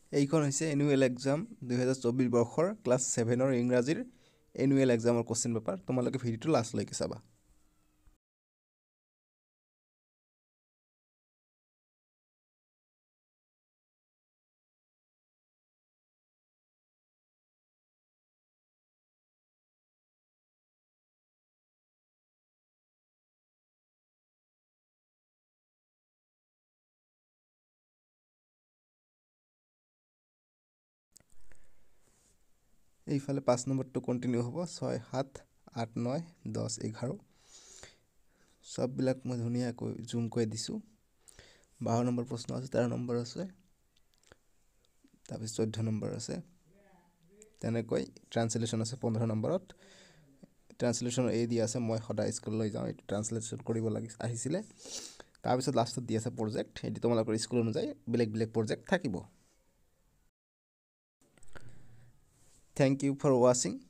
এইখন হৈছে annual exam 2024 বৰ্ষৰ ক্লাছ 7ৰ ইংৰাজীৰ এনুৱেল এক্সামৰ কোশ্চেন পেপাৰ তোমালোকে ভিডিঅ'টো লাষ্টলৈকে চাবা এইফালে 5 নম্বৰটো কন্টিনিউ হ'ব 6 7 8 9 10 11 সববিলাক মই ধুনীয়াকৈ জুম কৰি দিছো 12 নম্বৰ প্ৰশ্ন আছে 13 নম্বৰ আছে তাৰপিছত 14 নম্বৰ আছে তেনেকৈ ট্ৰান্সলেচন আছে 15 নম্বৰত ট্ৰান্সলেচন এই দিয়া আছে মই সদায় স্কুললৈ যাওঁ এই ট্ৰান্সলেচন কৰিব আহিছিলে তাৰপিছত লাষ্টত দিয়া আছে প্ৰজেক্ট এটি তোমালোকৰ স্কুল অনুযায়ী বেলেগ বেলেগ প্ৰজেক্ট থাকিব Thank you for watching.